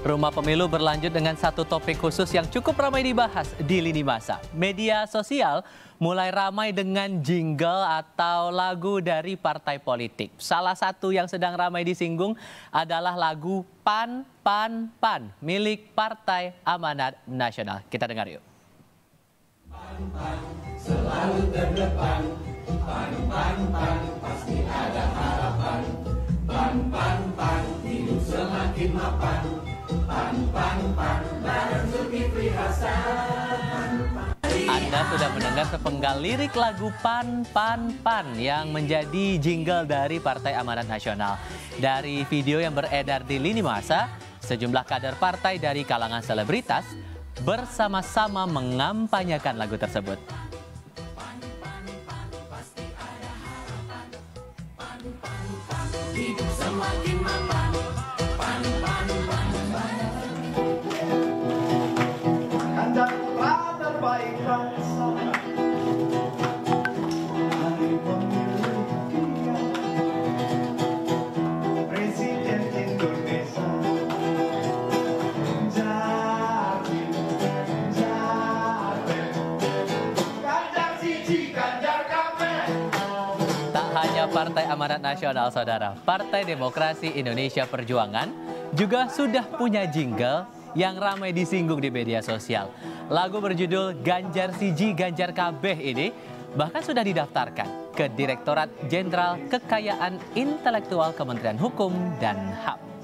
Rumah Pemilu berlanjut dengan satu topik khusus yang cukup ramai dibahas di lini masa. Media sosial mulai ramai dengan jingle atau lagu dari partai politik. Salah satu yang sedang ramai disinggung adalah lagu PAN, PAN, PAN milik Partai Amanat Nasional. Kita dengar yuk. PAN, PAN, selalu terdepan. PAN, PAN, PAN, pasti ada harapan. PAN, PAN, PAN, hidup semakin mapan. PAN, PAN, PAN, bareng Zulkifli Hasan. Anda sudah mendengar sepenggal lirik lagu PAN, PAN, PAN yang menjadi jingle dari Partai Amanat Nasional. Dari video yang beredar di lini masa, sejumlah kader partai dari kalangan selebritas bersama-sama mengampanyekan lagu tersebut. Hidup semakin mapan. PAN, PAN, PAN, PAN. Anda putra terbaik bangsa. Hari pemilu dia Presiden Indonesia. Jatim, Jatim, Ganjar siji, Ganjar kabeh. Tak hanya Partai Amanat Nasional, saudara, Partai Demokrasi Indonesia Perjuangan juga sudah punya jingle yang ramai disinggung di media sosial. Lagu berjudul Ganjar Siji Ganjar Kabeh ini bahkan sudah didaftarkan ke Direktorat Jenderal Kekayaan Intelektual Kementerian Hukum dan HAM.